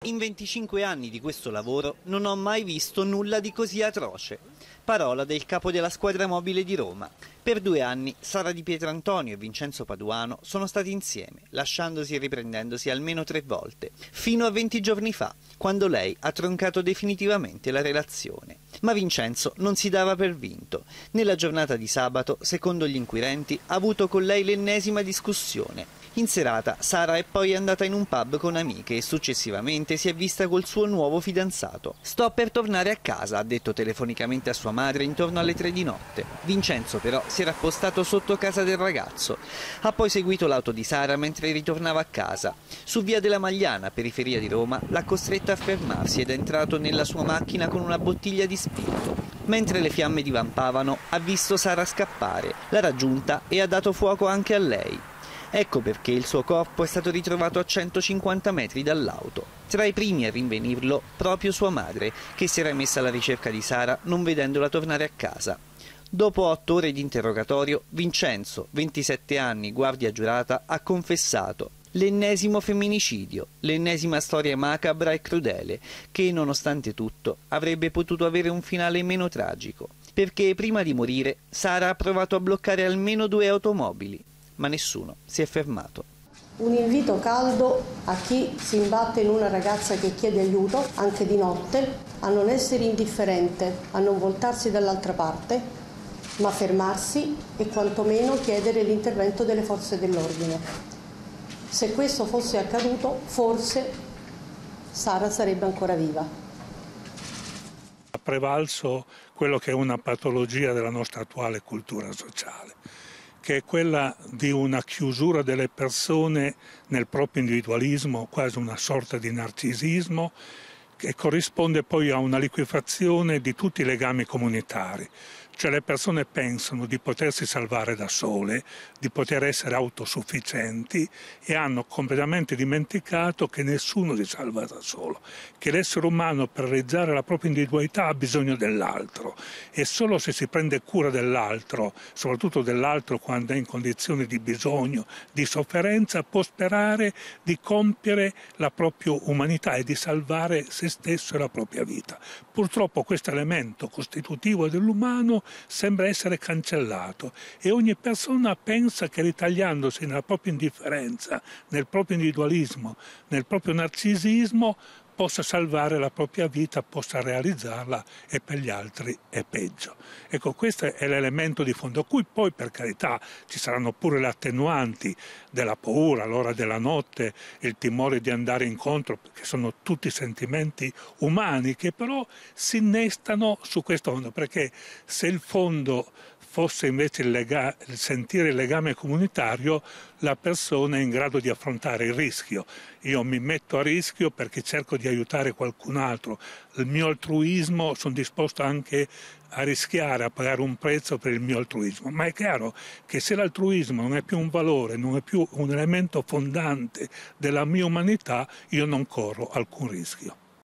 In 25 anni di questo lavoro non ho mai visto nulla di così atroce. Parola del capo della squadra mobile di Roma. Per 2 anni Sara Di Pietrantonio e Vincenzo Paduano sono stati insieme, lasciandosi e riprendendosi almeno 3 volte, fino a 20 giorni fa, quando lei ha troncato definitivamente la relazione. Ma Vincenzo non si dava per vinto. Nella giornata di sabato, secondo gli inquirenti, ha avuto con lei l'ennesima discussione. In serata Sara è poi andata in un pub con amiche e successivamente si è vista col suo nuovo fidanzato. «Sto per tornare a casa», ha detto telefonicamente a sua madre intorno alle 3 di notte. Vincenzo però si era appostato sotto casa del ragazzo. Ha poi seguito l'auto di Sara mentre ritornava a casa. Su via della Magliana, periferia di Roma, l'ha costretta a fermarsi ed è entrato nella sua macchina con una bottiglia di spirito. Mentre le fiamme divampavano, ha visto Sara scappare, l'ha raggiunta e ha dato fuoco anche a lei. Ecco perché il suo corpo è stato ritrovato a 150 metri dall'auto. Tra i primi a rinvenirlo, proprio sua madre, che si era messa alla ricerca di Sara non vedendola tornare a casa. Dopo 8 ore di interrogatorio, Vincenzo, 27 anni, guardia giurata, ha confessato. L'ennesimo femminicidio, l'ennesima storia macabra e crudele, che nonostante tutto avrebbe potuto avere un finale meno tragico. Perché prima di morire Sara ha provato a bloccare almeno 2 automobili, ma nessuno si è fermato. Un invito caldo a chi si imbatte in una ragazza che chiede aiuto, anche di notte, a non essere indifferente, a non voltarsi dall'altra parte, ma fermarsi e quantomeno chiedere l'intervento delle forze dell'ordine. Se questo fosse accaduto, forse Sara sarebbe ancora viva. Ha prevalso quello che è una patologia della nostra attuale cultura sociale, che è quella di una chiusura delle persone nel proprio individualismo, quasi una sorta di narcisismo, che corrisponde poi a una liquefazione di tutti i legami comunitari. Cioè le persone pensano di potersi salvare da sole, di poter essere autosufficienti e hanno completamente dimenticato che nessuno si salva da solo, che l'essere umano per realizzare la propria individualità ha bisogno dell'altro e solo se si prende cura dell'altro, soprattutto dell'altro quando è in condizioni di bisogno, di sofferenza, può sperare di compiere la propria umanità e di salvare se stesso e la propria vita. Purtroppo questo elemento costitutivo dell'umano sembra essere cancellato e ogni persona pensa che ritagliandosi nella propria indifferenza, nel proprio individualismo, nel proprio narcisismo possa salvare la propria vita, possa realizzarla e per gli altri è peggio. Ecco, questo è l'elemento di fondo, a cui poi per carità ci saranno pure le attenuanti della paura, l'ora della notte, il timore di andare incontro, che sono tutti sentimenti umani che però si innestano su questo fondo, perché se il fondo fosse invece il sentire il legame comunitario, la persona è in grado di affrontare il rischio. Io mi metto a rischio perché cerco di aiutare qualcun altro. Il mio altruismo, sono disposto anche a rischiare, a pagare un prezzo per il mio altruismo. Ma è chiaro che se l'altruismo non è più un valore, non è più un elemento fondante della mia umanità, io non corro alcun rischio.